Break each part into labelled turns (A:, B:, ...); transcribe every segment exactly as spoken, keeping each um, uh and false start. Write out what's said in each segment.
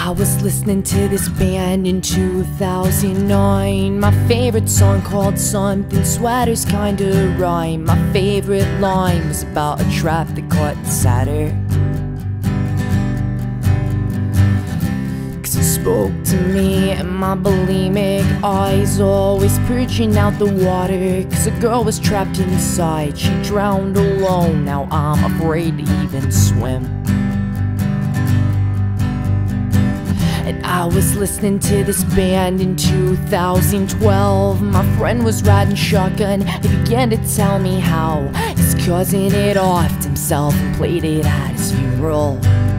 A: I was listening to this band in two thousand nine. My favorite song called Something Sweaters Kinda Rhyme. My favorite line was about a trap that caught the satyr, 'cause it spoke to me and my bulimic eyes, always purging out the water. 'Cause a girl was trapped inside, she drowned alone. Now I'm afraid to even swim. And I was listening to this band in two thousand twelve. My friend was riding shotgun. He began to tell me how his cousin had offed himself and played it at his funeral.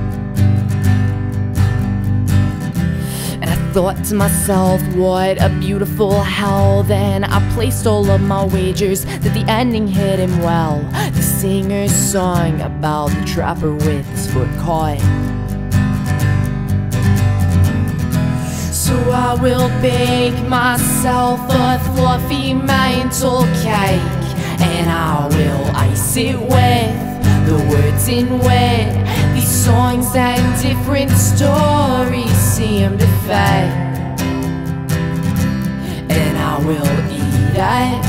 A: And I thought to myself, what a beautiful hell. Then I placed all of my wagers that the ending hit him well. The singer sung about the trapper with his foot caught. So I will bake myself a fluffy mantle cake, and I will ice it with the words in wet. These songs and different stories seem to fit, and I will eat it.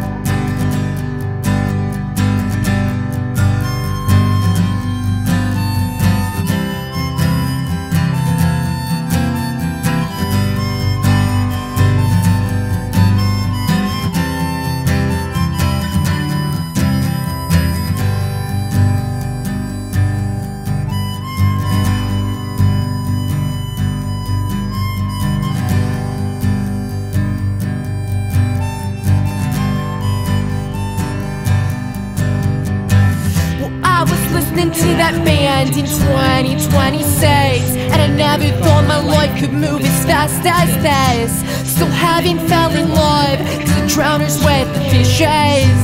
A: Listening to that band in twenty twenty-six, and I never thought my life could move as fast as this. Still haven't fell in love, 'cause the drowners with the fishes.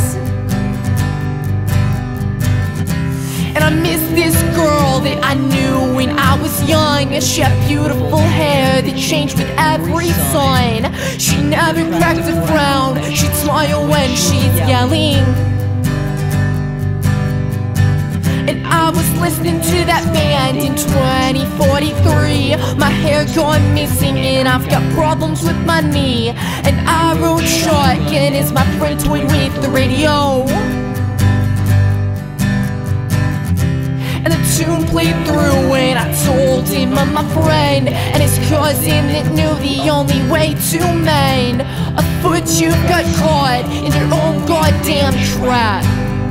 A: And I miss this girl that I knew when I was young. She had beautiful hair that changed with every sun. She never cracked a frown, she'd smile when she's yelling. And I was listening to that band in twenty forty-three. My hair gone missing and I've got problems with my knee. And I rode shotgun as my friend toyed with the radio. And the tune played through and I told him I'm my friend and his cousin that knew the only way to mend a foot you got caught in your own goddamn trap.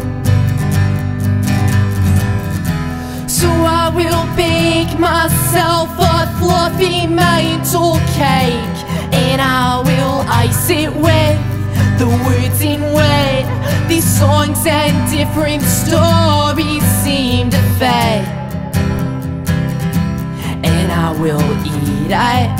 A: So I will bake myself a fluffy mantle cake, and I will ice it with the words in wet. These songs and different stories seem to fit, and I will eat it.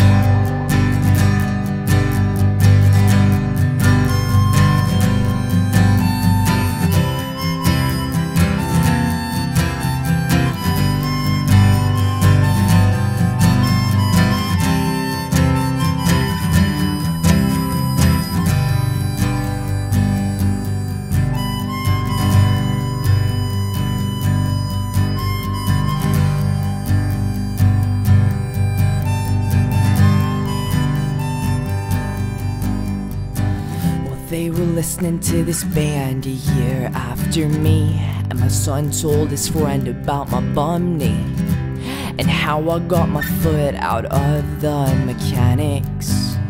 A: They were listening to this band a year after me, and my son told his friend about my bum knee and how I got my foot out of the mechanics.